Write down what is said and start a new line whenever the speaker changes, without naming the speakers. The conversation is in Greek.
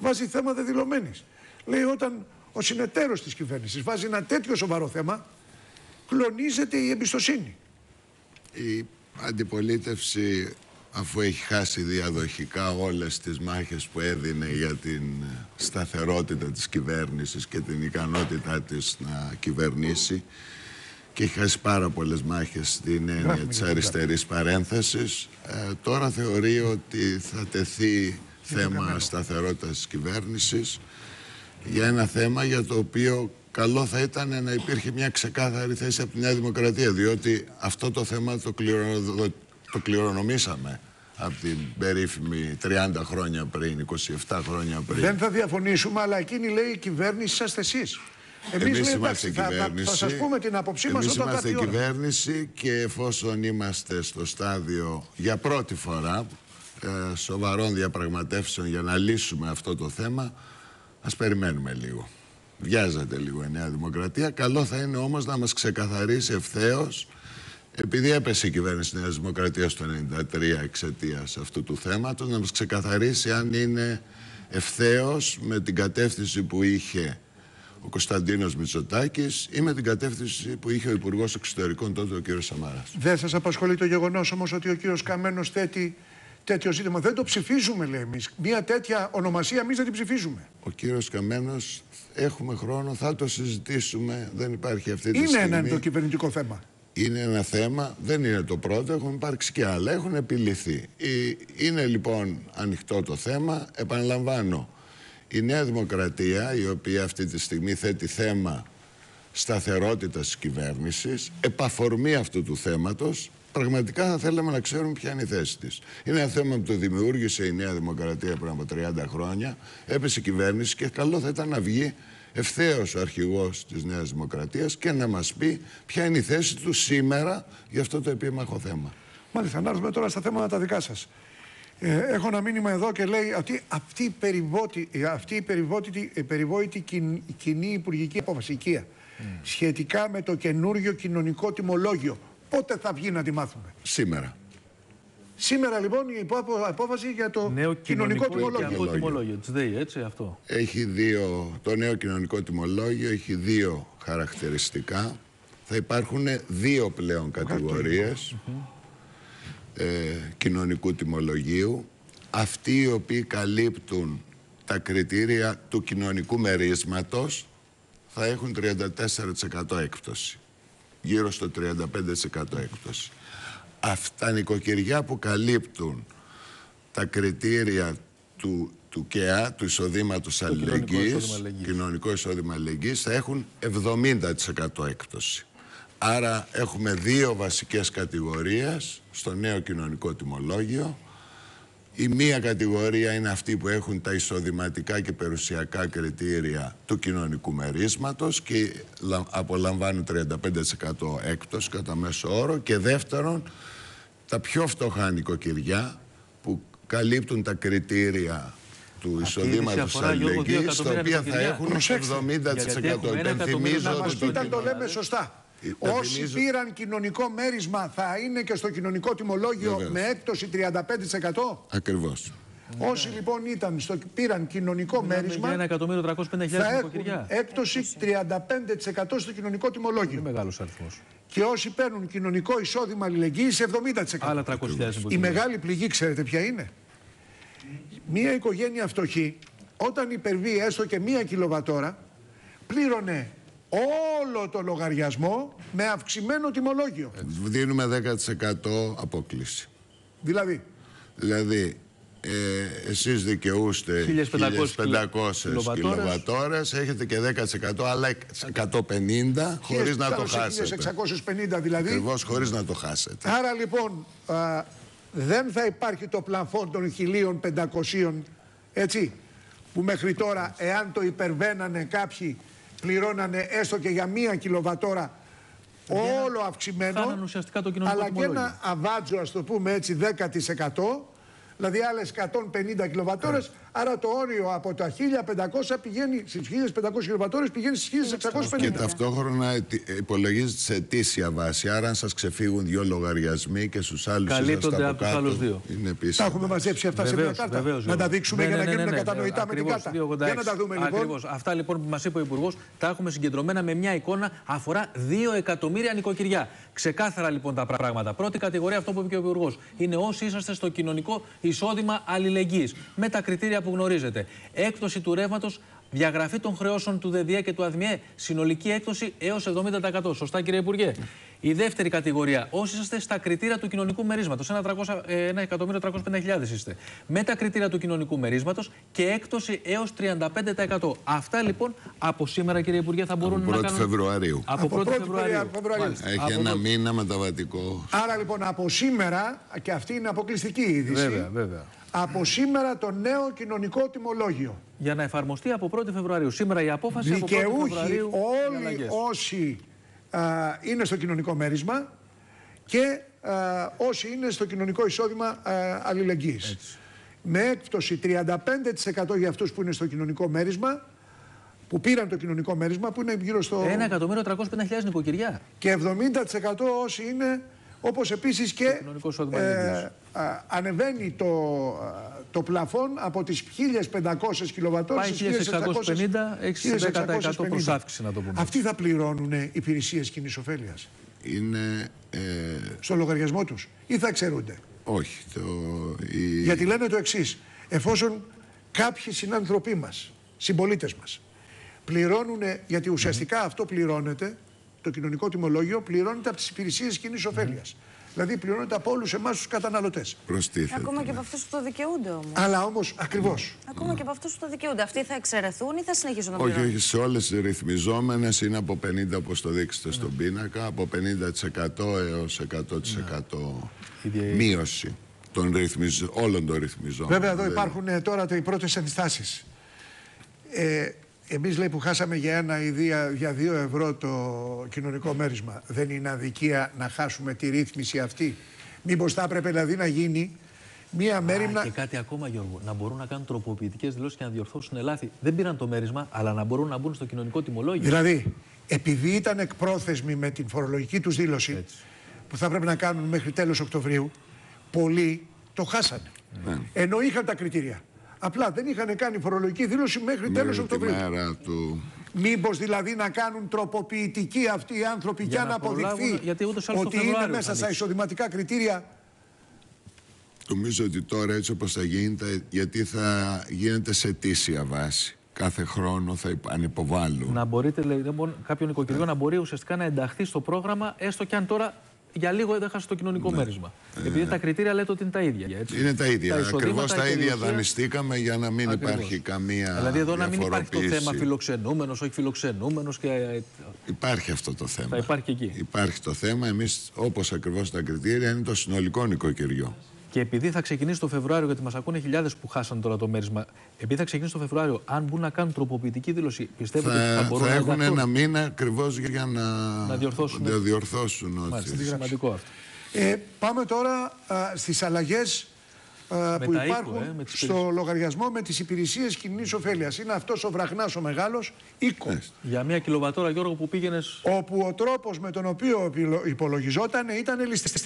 βάζει θέμα δεδηλωμένης. Λέει όταν ο συνεταίρος της κυβέρνησης βάζει ένα τέτοιο σοβαρό θέμα, κλονίζεται η εμπιστοσύνη.
Η αντιπολίτευση, αφού έχει χάσει διαδοχικά όλες τις μάχες που έδινε για την σταθερότητα της κυβέρνησης και την ικανότητά της να κυβερνήσει, και έχει χάσει πάρα πολλές μάχες στην έννοια της αριστερής παρένθεσης, τώρα θεωρεί ότι θα τεθεί θέμα σταθερότητας της κυβέρνησης για ένα θέμα για το οποίο καλό θα ήταν να υπήρχε μια ξεκάθαρη θέση από τη Νέα Δημοκρατία, διότι αυτό το θέμα το κληρονομήσαμε από την περίφημη 30 χρόνια πριν, 27 χρόνια πριν.
Δεν θα διαφωνήσουμε, αλλά εκείνη λέει η κυβέρνηση είσαστε εσείς. Εμείς είμαστε κυβέρνηση. Θα σας πούμε την άποψή μας όταν
είμαστε κυβέρνηση, και εφόσον είμαστε στο στάδιο για πρώτη φορά σοβαρών διαπραγματεύσεων για να λύσουμε αυτό το θέμα, ας περιμένουμε λίγο. Βιάζεται λίγο η Νέα Δημοκρατία. Καλό θα είναι όμως να μας ξεκαθαρίσει ευθέως, επειδή έπεσε η κυβέρνηση της Νέας Δημοκρατίας το 1993 εξαιτίας αυτού του θέματος, να μας ξεκαθαρίσει αν είναι ευθέως με την κατεύθυνση που είχε ο Κωνσταντίνος Μητσοτάκης ή με την κατεύθυνση που είχε ο Υπουργός Εξωτερικών τότε, ο κύριος Σαμαράς.
Δεν σας απασχολεί το γεγονός όμως ότι ο κύριος Καμένος θέτει τέτοιο ζήτημα? Δεν το ψηφίζουμε, λέει, εμείς. Μια τέτοια ονομασία εμείς δεν την ψηφίζουμε.
Ο κύριος Καμένος, έχουμε χρόνο, θα το συζητήσουμε. Δεν υπάρχει αυτή τη στιγμή.
Είναι ένα κυβερνητικό θέμα.
Είναι ένα θέμα, δεν είναι το πρώτο, έχουν υπάρξει και άλλα, έχουν επιληθεί. Είναι λοιπόν ανοιχτό το θέμα. Επαναλαμβάνω, η Νέα Δημοκρατία, η οποία αυτή τη στιγμή θέτει θέμα σταθερότητας της κυβέρνησης, επαφορμή αυτού του θέματος, πραγματικά θα θέλαμε να ξέρουμε ποια είναι η θέση της. Είναι ένα θέμα που το δημιούργησε η Νέα Δημοκρατία πριν από 30 χρόνια, έπεσε η κυβέρνηση και καλό θα ήταν να βγει ευθέως ο αρχηγός της Νέας Δημοκρατίας και να μας πει ποια είναι η θέση του σήμερα για αυτό το επίμαχο θέμα.
Μάλιστα, να έρθουμε τώρα στα θέματα τα δικά σας. Έχω ένα μήνυμα εδώ και λέει ότι αυτή η περιβόητη κοινή υπουργική απόφαση, οικία, σχετικά με το καινούριο κοινωνικό τιμολόγιο, πότε θα βγει να τη μάθουμε?
Σήμερα.
Σήμερα λοιπόν η απόφαση για το νέο κοινωνικό τιμολόγιο
της ΔΕΗ, έτσι αυτό.
Το νέο κοινωνικό τιμολόγιο έχει δύο χαρακτηριστικά. Θα υπάρχουν δύο πλέον κατηγορίες κοινωνικού τιμολογίου. Αυτοί οι οποίοι καλύπτουν τα κριτήρια του κοινωνικού μερίσματος θα έχουν 34% έκπτωση. Γύρω στο 35% έκπτωση. Αυτά νοικοκυριά που καλύπτουν τα κριτήρια του ΚΕΑ, του εισοδήματος αλληλεγγύης, κοινωνικό εισόδημα αλληλεγγύης, θα έχουν 70% έκπτωση. Άρα έχουμε δύο βασικές κατηγορίες στο νέο κοινωνικό τιμολόγιο. Η μία κατηγορία είναι αυτοί που έχουν τα εισοδηματικά και περιουσιακά κριτήρια του κοινωνικού μερίσματος και απολαμβάνουν 35% έκπτωση κατά μέσο όρο. Και δεύτερον, τα πιο φτωχά νοικοκυριά που καλύπτουν τα κριτήρια του εισοδήματος αλληλεγγύης, τα οποία θα έχουν 70%.
Υπενθυμίζω ότι το λέμε σωστά. Όσοι πήραν κοινωνικό μέρισμα θα είναι και στο κοινωνικό τιμολόγιο με έκπτωση 35%.
Ακριβώς.
Όσοι λοιπόν πήραν κοινωνικό μέρισμα θα έχουν έκπτωση 35% στο κοινωνικό τιμολόγιο.
Μεγάλος αριθμός.
Και όσοι παίρνουν κοινωνικό εισόδημα αλληλεγγύης 70%.
Άλλα 300.000.
Η μεγάλη πληγή ξέρετε ποια είναι? Μία οικογένεια φτωχή όταν υπερβεί έστω και 1 κιλοβατόρα πλήρωνε όλο το λογαριασμό με αυξημένο τιμολόγιο.
Δίνουμε 10% απόκληση. Δηλαδή εσείς δικαιούστε 1.500 κιλοβατόρες, έχετε και 10%, άλλα 150 χωρίς να το χάσετε.
1.650 δηλαδή.
Ακριβώς, χωρίς να το χάσετε.
Άρα λοιπόν δεν θα υπάρχει το πλαφόν των 1.500, έτσι, που μέχρι τώρα εάν το υπερβαίνανε κάποιοι πληρώνανε έστω και για 1 κιλοβατόρα όλο αυξημένο, αλλά και ένα αβάτζο, ας το πούμε έτσι, 10%, δηλαδή άλλες 150 κιλοβατόρες, Άρα το όριο από τα 1500 πηγαίνει στις 1500 κιλοβατόρες, πηγαίνει στις 1650.
Και ταυτόχρονα υπολογίζεται σε αιτήσια βάση. Άρα, αν σας ξεφύγουν 2 λογαριασμοί και στους άλλους
καλύπτονται από τους άλλους 2.
Είναι επίσης.
Τα έχουμε μαζέψει αυτά σε μια κάρτα. Να τα δείξουμε για να γίνουν κατανοητά με την κάρτα. Για να τα δούμε λοιπόν.
Ακριβώς. Αυτά λοιπόν που μας είπε ο Υπουργός τα έχουμε συγκεντρωμένα με μια εικόνα, αφορά 2 εκατομμύρια νοικοκυριά. Ξεκάθαρα λοιπόν τα πράγματα. Πρώτη κατηγορία, αυτό που είπε και ο Υπουργός, είναι όσοι είσαστε στο κοινωνικό εισόδημα αλληλεγγύης. Με τα κριτήρια που γνωρίζετε. Έκπτωση του ρεύματος, διαγραφή των χρεώσεων του ΔΔΕ και του ΑΔΜΙΕ, συνολική έκπτωση έως 70%. Σωστά, κύριε Υπουργέ? Η δεύτερη κατηγορία, όσοι είσαστε στα κριτήρια του κοινωνικού μερίσματος, 1.350.000 είστε. Με τα κριτήρια του κοινωνικού μερίσματος και έκπτωση έως 35%. Αυτά λοιπόν από σήμερα, κύριε Υπουργέ, θα μπορούν να κάνουν.
Φεβρουαρίου.
Από 1η Φεβρουαρίου.
Έχει ένα μήνα μεταβατικό.
Άρα λοιπόν από σήμερα, και αυτή είναι αποκλειστική είδηση.
Βέβαια.
Από σήμερα το νέο κοινωνικό τιμολόγιο.
Για να εφαρμοστεί από 1η Φεβρουαρίου. Σήμερα η απόφαση από 1η Φεβρουαρίου.
Δικαιούχοι όλοι όσοι είναι στο κοινωνικό μέρισμα και όσοι είναι στο κοινωνικό εισόδημα αλληλεγγύης.
Έτσι.
Με έκπτωση 35% για αυτούς που είναι στο κοινωνικό μέρισμα, που πήραν το κοινωνικό μέρισμα, που είναι γύρω στο
1.350.000 νοικοκυριά.
Και 70% όσοι είναι, όπως επίσης και ανεβαίνει το πλαφόν από τις 1.500 κιλοβατόρες στις
1.650, 10% προς αύξηση, να το πούμε.
Αυτοί θα πληρώνουν υπηρεσίες κοινής ωφέλειας
Είναι.
στο λογαριασμό τους ή θα εξαιρούνται?
Όχι.
Γιατί λένε το εξής: εφόσον κάποιοι συνάνθρωποι μας, συμπολίτες μας, πληρώνουν, γιατί ουσιαστικά αυτό πληρώνεται, το κοινωνικό τιμολόγιο πληρώνεται από τις υπηρεσίες κοινής ωφέλειας. Δηλαδή πληρώνεται από όλους εμάς τους καταναλωτές.
Προστίθεται.
Ακόμα και από αυτούς που το δικαιούνται όμως.
Αλλά όμως ακριβώς.
Ακόμα και από αυτούς που το δικαιούνται. Αυτοί θα εξαιρεθούν ή θα συνεχίσουν να πληρώνουν?
Όχι, σε όλες τις ρυθμιζόμενες είναι από 50, όπως το δείξετε στον πίνακα, από 50% έως 100% μείωση των όλων των ρυθμιζόμενων.
Βέβαια εδώ υπάρχουν τώρα οι πρώτες ενστάσεις. Εμείς λέει που χάσαμε για 1 ή για 2 ευρώ το κοινωνικό μέρισμα, δεν είναι αδικία να χάσουμε τη ρύθμιση αυτή? Μήπως θα έπρεπε δηλαδή να γίνει μία μέριμνα.
Και κάτι ακόμα, Γιώργο, να μπορούν να κάνουν τροποποιητικές δηλώσεις και να διορθώσουν λάθη. Δεν πήραν το μέρισμα, αλλά να μπορούν να μπουν στο κοινωνικό τιμολόγιο.
Δηλαδή, επειδή ήταν εκπρόθεσμοι με την φορολογική τους δήλωση,
Έτσι.
που θα πρέπει να κάνουν μέχρι τέλος Οκτωβρίου, πολλοί το χάσανε.
Ναι.
Ενώ είχαν τα κριτήρια. Απλά δεν είχαν κάνει φορολογική δήλωση μέχρι τέλος Οκτωβρίου. Μήπως δηλαδή να κάνουν τροποποιητική αυτοί οι άνθρωποι για να αποδειχθεί ότι είναι μέσα στα εισοδηματικά κριτήρια?
Νομίζω ότι τώρα έτσι όπως θα γίνεται, γιατί θα γίνεται σε αιτήσια βάση. Κάθε χρόνο θα ανυποβάλλουν.
Να μπορείτε, λέει, κάποιο νοικοκυριό να μπορεί ουσιαστικά να ενταχθεί στο πρόγραμμα, έστω και αν τώρα για λίγο έχασε το κοινωνικό μέρισμα. Επειδή τα κριτήρια λέτε ότι είναι τα ίδια. Έτσι.
Είναι τα ίδια. Ακριβώς τα ίδια δανειστήκαμε για να μην υπάρχει καμία.
Δηλαδή εδώ να μην υπάρχει το
διαφοροποίηση.
θέμα φιλοξενούμενος, όχι φιλοξενούμενος.
Υπάρχει αυτό το θέμα.
Θα υπάρχει και εκεί.
Υπάρχει το θέμα. Εμείς, όπως ακριβώς τα κριτήρια, είναι το συνολικό νοικοκυριό.
Και επειδή θα ξεκινήσει το Φεβρουάριο, γιατί μας ακούνε χιλιάδες που χάσαν τώρα το μέρισμα, επειδή θα ξεκινήσει το Φεβρουάριο, αν μπουν να κάνουν τροποποιητική δήλωση, πιστεύετε ότι θα μπορούν να
έχουν
ενταχθούν?
ένα μήνα ακριβώς για να διορθώσουν.
Μάλιστα, είναι σημαντικό αυτό.
Πάμε τώρα στις αλλαγές που υπάρχουν στο λογαριασμό με τις υπηρεσίες κοινής ωφέλειας. Είναι αυτός ο βραχνάς ο μεγάλος οίκο.
Για 1 κιλοβατόρα, Γιώργο, που πήγαινες.
Όπου ο τρόπος με τον οποίο υπολογιζόταν ήταν ληστευτικός.